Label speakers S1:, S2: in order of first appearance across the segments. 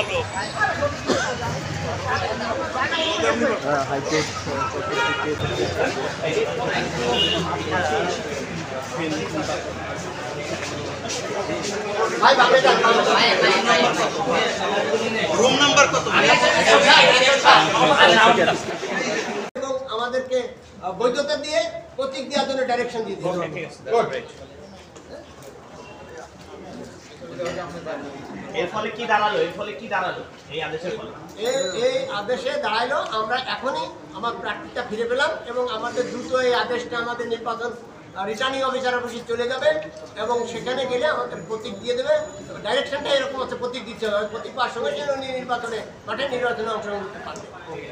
S1: Room number কত?
S2: আমাদেরকে বৈধতা দিয়ে প্রতীক দেওয়ার জন্য ডাইরেকশন দিয়ে দিয়েছে।
S1: এর ফলে কি দাঁড়ালো? এই আদেশের ফলে
S2: এই আদেশে দাঁড়াইলো আমরা এখনই আমার প্রার্থীটা ফিরে পেলাম এবং আমাদের দ্রুত এই আদেশটা আমাদের নির্বাচন রিটার্নিং অফিসার অফিসে চলে যাবে এবং সেখানে গেলে আমাদের প্রতীক দিয়ে দেবে। ডাইরেকশনটা এরকম হচ্ছে, প্রতীক দিতে হবে, প্রতীক পাওয়ার সঙ্গে সঙ্গে উনি নির্বাচনে মাঠে নির্বাচনে অংশগ্রহণ করতে পারবে।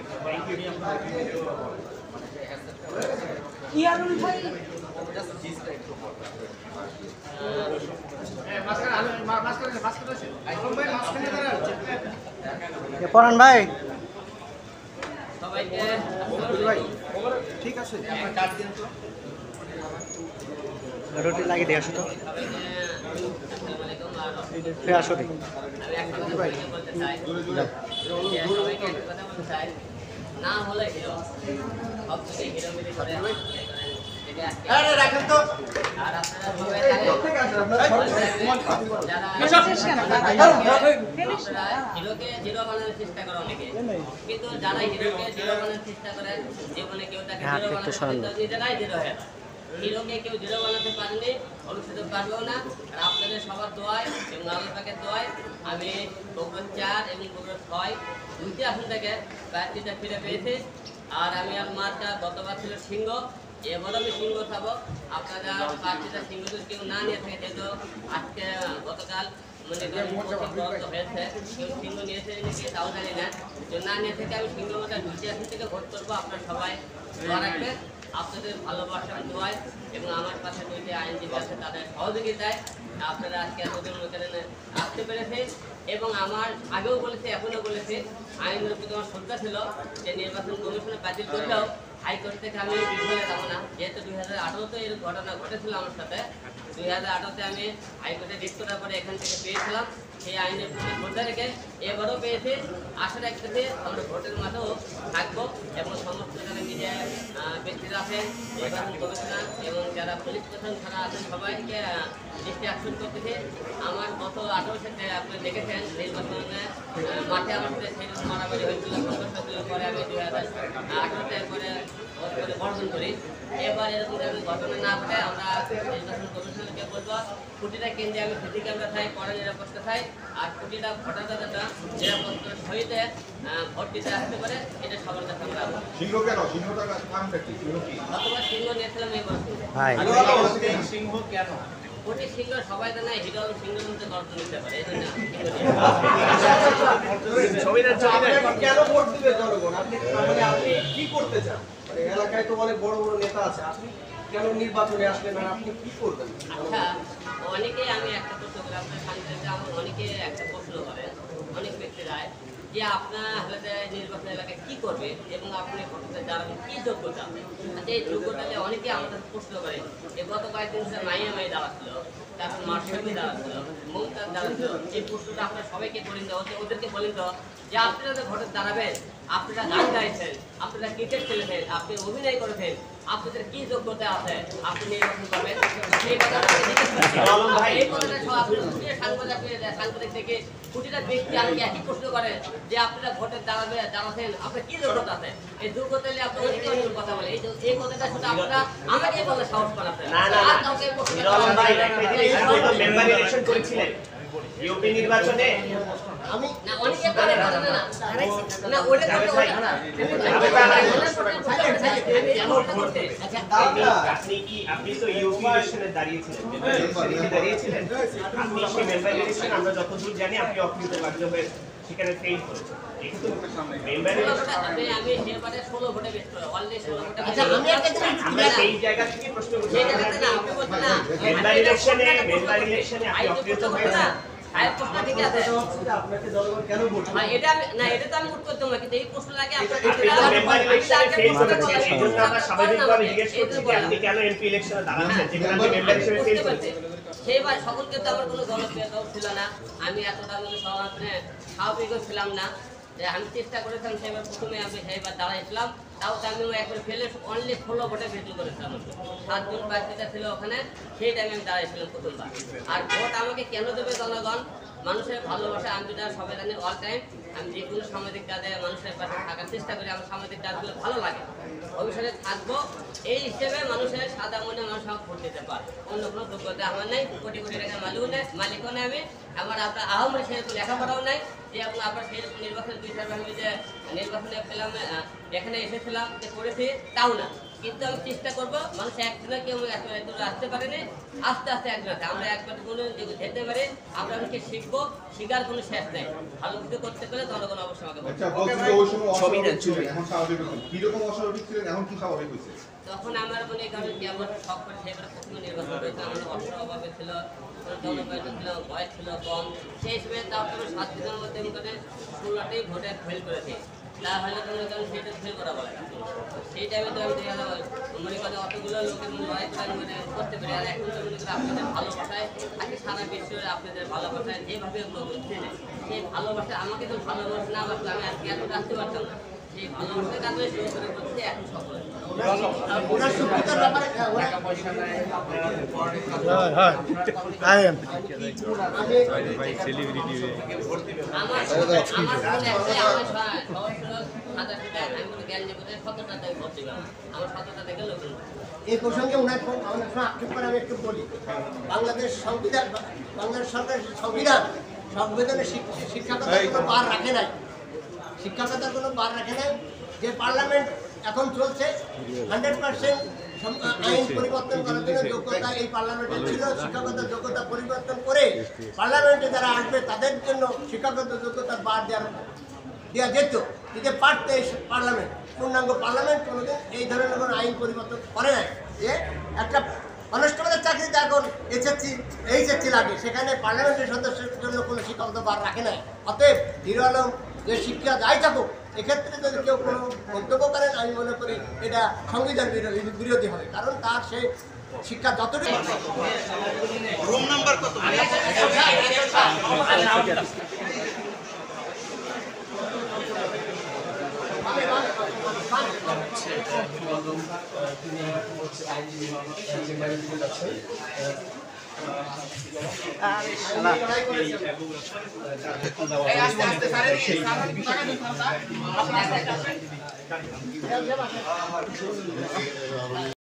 S3: পরান ভাই
S2: ঠিক আছে,
S3: রুটি লাগিয়ে দিয়ে আসো তো আসো
S4: না হলে হিরো সব থেকে হিরো মিলি করে
S2: রাখেন তো।
S4: আর আপনারা হিরোকে জিরো বানানোর চেষ্টা করে অনেকে, কিন্তু যারা হিরোকে জিরো বানানোর চেষ্টা করে জীবনে কেউ তাকে জিরো বানাতে নিজেরাই জিরো হয়ে যায়। হিরোকে কেউ জিরো বানাতে পারেনি, ভবিষ্যতে পারবেও না। আর আপনাদের সবার দোয়ায় এবং আল্লাহ পাকের দোয়ায় আমি বগুড়া 4 এবং বগুড়া 6 দুইটি আসন থেকে প্রার্থীটা ফিরে পেয়েছি। আর আমি আর মার্কা গতবার ছিল সিংহ, এবার আমি সিংহ খাবো। আপনারা প্রার্থীটা সিংহ যদি কেউ না নিয়ে থাকে, যেহেতু আজকে গতকাল হয়েছে, কেউ সিংহ নিয়েছে নাকি তাও জানি না, না নিয়ে থেকে আমি সিংহ দুইটি আসন থেকে ভোট করবো। আপনারা সবাই দোয়া রাখবেন, আপনাদের ভালোবাসা দোয়ায় এবং আমার পাশে দুইটি আইনজীবী আছে তাদের সহযোগিতায় আপনারা আজকে এতদিন আসতে পেরেছে। এবং আমার আগেও বলেছে, এখনও বলেছে, আইনের প্রতি আমার শ্রদ্ধা ছিল যে নির্বাচন কমিশনে বাতিল করলেও হাইকোর্ট থেকে আমি বিফলে যাবো না। যেহেতু 2018-তে এর ঘটনা ঘটেছিল আমার সাথে, 2018-তে আমি হাইকোর্টে রিট করার পরে এখান থেকে পেয়েছিলাম। সেই আইনের প্রতি শ্রদ্ধা রেখে এবারও পেয়েছি। আশা রাখতেছি আমরা ভোটের মাঠেও থাকবো এবং সমস্ত যারা মিডিয়া ব্যক্তিরা আছেন, নির্বাচন কমিশনার এবং যারা পুলিশ প্রশাসন ছাড়া আছেন সবাইকে দৃষ্টি আকর্ষণ করতেছে। আমার গত 18 সালে আপনি দেখেছেন নির্বাচনে মাঠে আমার সাথে সেই মারামারি হয়েছিল, পরে আমি 2018-তে পরে বর্জন করি। এবার এরকম ঘটনা না ঘটে আমরা নির্বাচন কমিশনকে বলবো প্রতিটা কেন্দ্রে আমি সিসি ক্যামেরা চাই, কড়া নিরাপত্তা চাই, আর প্রতিটা ভোটারদাতা নিরাপত্তার সহিত ভোট দিতে আসতে পারে, এটা সবার কাছে আমরা অথবা সিংহ নিয়েছিলাম এই বছর।
S1: সিংহ কেন?
S4: প্রতি সিংহ সবাই তো নাই, হিরো সিংহের মধ্যে গর্ত নিতে পারে, এই জন্য
S1: কেন ভোট দিবে জনগণ? আপনি কি করতে চান? এলাকায় তো অনেক বড় বড় নেতা আছে, আপনি কেন নির্বাচনে আসলেন আর আপনি কি করবেন?
S4: আচ্ছা, অনেকেই আমি একটা প্রশ্ন করি, আপনার সামনে আমার অনেকে একটা প্রশ্ন করে, অনেক ব্যক্তিরা যে আপনার নির্বাচন এলাকায় কি করবে এবং আপনি ভোটে দাঁড়াবেন কি যোগ্যতা। আচ্ছা, এই যোগ্যতা নিয়ে অনেকে আমাদের প্রশ্ন করে। গত কয়েকদিন মাইয়া মাই দাঁড়াচ্ছিল, তারপর মার্শালি দাঁড়াচ্ছিল, মমতাজ দাঁড়াচ্ছিল। এই প্রশ্নটা আপনার সবাইকে বলেন দেওয়া হচ্ছে, ওদেরকে বলেন তো যে আপনারা যে ভোটে দাঁড়াবেন, আপনারা গান গাইছেন, আপনারা ক্রিকেট খেলেছেন, আপনি অভিনয় করেছেন, আপনাদের কি যোগ্যতা আছে আপনি নির্বাচন করবেন? এই কথাটা সাংবাদিক থেকে প্রতিটা ব্যক্তি আমাকে একই প্রশ্ন করে যে আপনারা ভোটে দাঁড়াচ্ছেন, আপনার কি যোগ্যতা আছে? এই যোগ্যতা নিয়ে আপনি অনেকে অনেক কথা বলে, এই কথাটা শুধু আপনারা আমাকে বলে সাহস করাতে
S1: ইউপি নির্বাচনে
S4: আমি না অনেকে পারে না না ওটা
S1: আপনি তো ইউপি ইলেকশনে দাঁড়িয়েছিলেন, আপনি সেই মেম্বার ইলেকশন আমরা যতদূর জানি আপনি অকৃতকার্য হয়ে সেখানে ফেল করেছেন।
S4: আমি সেবারে 16 ভোটে বেশ করে অলরেডি 16 ভোটে।
S2: আচ্ছা, আমি একটা
S1: আমরা এই জায়গা থেকে প্রশ্ন করছি,
S4: সেই জায়গাতে না আপনি বলছেন না
S1: মেম্বার ইলেকশনে আপনি অকৃত হয়েছেন,
S4: সাহেব প্রশ্ন ঠিক আছে
S1: আপনাকে জনগণ কেন ভোট দিবে?
S4: এটা আমি না এটা তো আমি উত্তর করতে না কিন্তু এই প্রশ্ন লাগে
S1: এটা মেম্বার ইলেকশনে ফেল করেছেন এই জন্য আমরা স্বাভাবিকভাবে জিজ্ঞেস করছি যে আপনি কেন এমপি ইলেকশনে দাঁড়াচ্ছেন যেখানে আপনি মেম্বার হিসেবে ফেল করেছেন।
S4: সেইবার সকলকে তো আমার কোনো জনপ্রিয় ছিল না, আমি এতটা স্বাভাবিকও ছিলাম না, যে আমি চেষ্টা করেছিলাম সেইবার প্রথমে আমি সেইবার দাঁড়াইছিলাম, তাও তো আমি একবার ফেলে অনলি 16 ভোটে ভেতু করেছিলাম, 7 জন প্রার্থীরা ছিল ওখানে, সেই টাইমে আমি দাঁড়াইছিলাম প্রথমবার। আর ভোট আমাকে কেন দেবে জনগণ? মানুষের ভালোবাসা, আমি যেটা সবাই জানি অল টাইম আমি যে কোনো সামাজিক কাজে মানুষের পাশে থাকার চেষ্টা করি, আমার সামাজিক কাজগুলো ভালো লাগে, ভবিষ্যতে থাকবো এই হিসেবে মানুষের সাদা মনে মানুষ আমাকে ভোট দিতে পারে। অন্য কোনো যোগ্যতা আমার নাই, কোটি কোটি টাকার মালিকও নেই আমি, আমার আপনার আহমেদ সেরকম লেখাপড়াও নাই যে আপনার সেরকম নির্বাচনের বিষয়ে আমি যে নির্বাচনে পেলাম এখানে এসেছিলাম যে করেছি তাও না, কিন্তু আমি চেষ্টা করবো মানুষ একদিনে কেউ আসতে পারেনি, আস্তে আস্তে একদিন আছে আমরা একবার কোনো যেতে পারি, আমরা অনেকে শিখবো, শিখার কোনো শেষ নেই, ভালো কিছু করতে পেলে জনগণ অবশ্যই আমাকে তখন আমার মনে করেন যে আমার সব করে সেবার প্রথমে নির্বাচন করেছে, আমাদের অর্থের অভাবে ছিল, জনপ্রিয়তা ছিল, বয়স ছিল কম, সেই হিসেবে তারপরে 7 দিনের মধ্যে আমি করে 16টাই ভোটে ফেল করেছি, তাহলে তো মনে করেন সেটা ফেল করা বলে না, সেই টাইমে তো আমি মনে করেন অতগুলো লোকের লড়াই মানে করতে পারি। আর এখন তো মনে করেন আপনাদের ভালোবাসায় আজকে সারা বিশ্বের আপনাদের ভালোবাসায় যেভাবে সেই ভালোবাসা আমাকে তো ভালোবাসা না বাসলে আমি আজকে এত আসতে পারতাম না, সেই ভালোবাসার কারণে শুরু করে করতে এখন সফল হয়েছে।
S2: এই প্রসঙ্গে ওনার আক্ষেপ করে আমি একটু বলি, বাংলাদেশ সংবিধান, বাংলাদেশ সরকারের সংবিধানের শিক্ষাকতার কোনো বার রাখে নাই, শিক্ষাকতার কোনো বার রাখে নাই, যে পার্লামেন্ট এখন চলছে 100% আইন পরিবর্তন করার জন্য যোগ্যতা এই পার্লামেন্টের ছিল, শিক্ষাগত যোগ্যতা পরিবর্তন করে পার্লামেন্টে যারা আসবে তাদের জন্য শিক্ষাগত যোগ্যতা বার দেওয়া যেত, দিতে পারতে পার্লামেন্ট, পূর্ণাঙ্গ পার্লামেন্ট কোনোদিন এই ধরনের কোনো আইন পরিবর্তন করে নাই, যে একটা কনস্টেবলের চাকরিতে এখন এইচএসসি লাগে, সেখানে পার্লামেন্টের সদস্যের জন্য কোনো শিক্ষাগত বার রাখে নাই। অতএব হিরো আলম যে শিক্ষা দায় থাকুক, এক্ষেত্রে যদি কেউ কোনো মন্তব্য করেন আমি মনে করি এটা সংবিধান বিরোধী হবে, কারণ তার সেই শিক্ষা যতটুকু রুম নাম্বার কত